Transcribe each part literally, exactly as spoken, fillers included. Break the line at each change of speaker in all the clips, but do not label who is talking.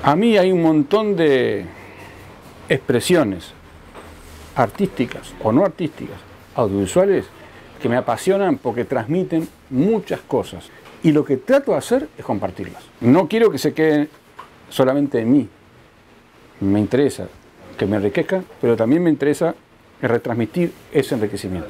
A mí hay un montón de expresiones artísticas o no artísticas, audiovisuales, que me apasionan porque transmiten muchas cosas. Y lo que trato de hacer es compartirlas. No quiero que se queden solamente en mí. Me interesa que me enriquezcan, pero también me interesa retransmitir ese enriquecimiento.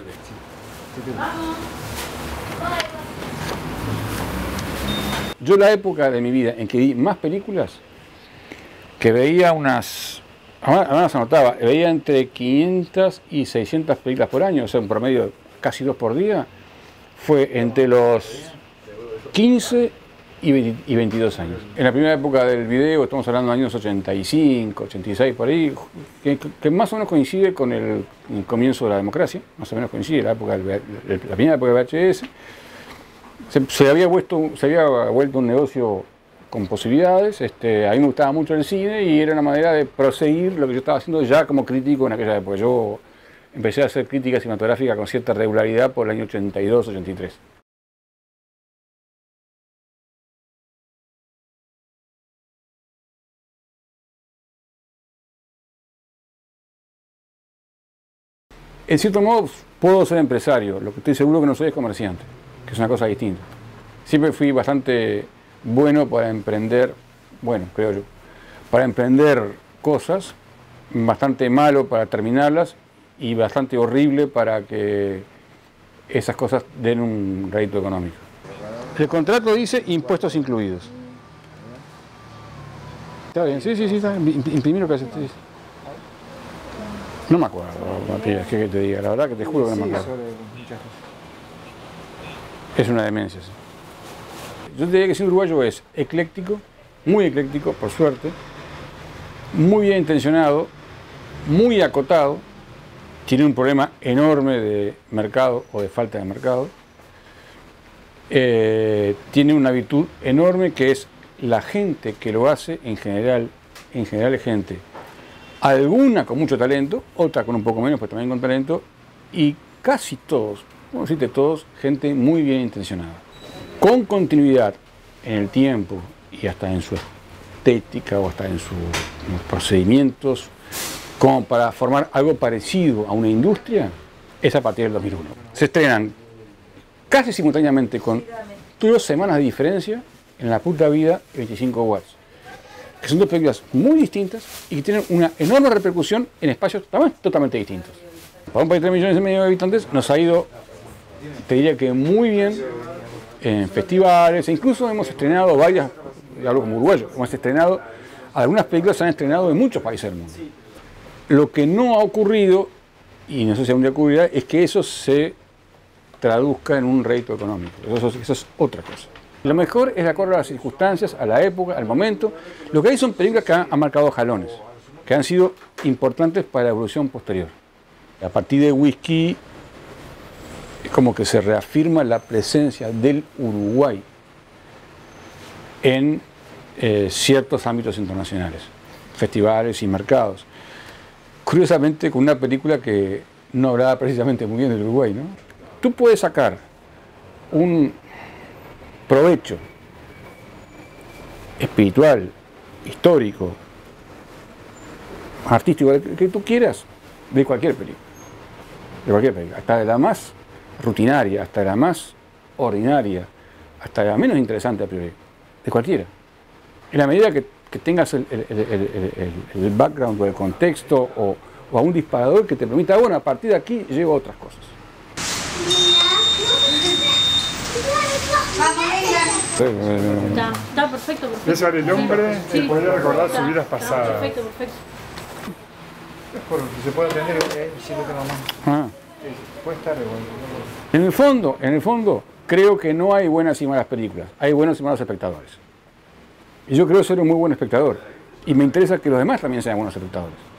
Yo la época de mi vida en que vi más películas, que veía unas, además anotaba, veía entre quinientas y seiscientas películas por año, o sea, un promedio casi dos por día, fue entre los quince y veintidós años. En la primera época del video, estamos hablando de años ochenta y cinco, ochenta y seis, por ahí, que, que más o menos coincide con el, el comienzo de la democracia, más o menos coincide, la, época del, la primera época del V H S. Se, se, había vuelto, se había vuelto un negocio con posibilidades. Este, a mí me gustaba mucho el cine y era una manera de proseguir lo que yo estaba haciendo ya como crítico en aquella época. Yo empecé a hacer crítica cinematográfica con cierta regularidad por el año ochenta y dos, ochenta y tres. En cierto modo puedo ser empresario, lo que estoy seguro que no soy es comerciante, que es una cosa distinta. Siempre fui bastante bueno para emprender, bueno, creo yo, para emprender cosas, bastante malo para terminarlas y bastante horrible para que esas cosas den un rédito económico. El contrato dice impuestos incluidos. Está bien, sí, sí, sí, está bien. Imprimir lo que hace. No me acuerdo, Matías, ¿qué te diga? La verdad que te juro que no me acuerdo. Es una demencia, sí. Yo te diría que ser uruguayo es ecléctico, muy ecléctico, por suerte, muy bien intencionado, muy acotado, tiene un problema enorme de mercado o de falta de mercado, eh, tiene una virtud enorme que es la gente que lo hace, en general, en general es gente, alguna con mucho talento, otra con un poco menos, pero también con talento, y casi todos, como decirte todos, gente muy bien intencionada, con continuidad en el tiempo y hasta en su estética o hasta en, su, en sus procedimientos, como para formar algo parecido a una industria, es a partir del dos mil uno. Se estrenan casi simultáneamente, con dos semanas de diferencia, en La puta vida, veinticinco watts. Que son dos películas muy distintas y que tienen una enorme repercusión en espacios también totalmente distintos. Para un país de tres millones y medio de habitantes nos ha ido, te diría que muy bien, en festivales, e incluso hemos estrenado varias, algo como uruguayo, hemos estrenado, algunas películas se han estrenado en muchos países del mundo. Lo que no ha ocurrido, y no sé si algún día ocurrirá, es que eso se traduzca en un rédito económico. Eso, eso es otra cosa. Lo mejor es de acuerdo a las circunstancias, a la época, al momento. Lo que hay son películas que han, han marcado jalones, que han sido importantes para la evolución posterior. A partir de Whisky, es como que se reafirma la presencia del Uruguay en eh, ciertos ámbitos internacionales, festivales y mercados. Curiosamente, con una película que no hablaba precisamente muy bien del Uruguay, ¿no? Tú puedes sacar un provecho espiritual, histórico, artístico, que tú quieras, de cualquier película, de cualquier película, hasta de la más rutinaria, hasta la más ordinaria, hasta la menos interesante a priori, de cualquiera. En la medida que, que tengas el, el, el, el, el background o el contexto o, o a un disparador que te permita, bueno, a partir de aquí llego a otras cosas.
Está, está perfecto, perfecto.
Es sobre el hombre que
sí,
podría recordar
está,
sus vidas
está,
pasadas.
Perfecto, perfecto.
Es por lo que se puede aprender, eh, sí lo tengo más.
Ah.
Puede estar igual.
En el fondo, en el fondo, creo que no hay buenas y malas películas, hay buenos y malos espectadores. Y yo creo ser un muy buen espectador. Y me interesa que los demás también sean buenos espectadores.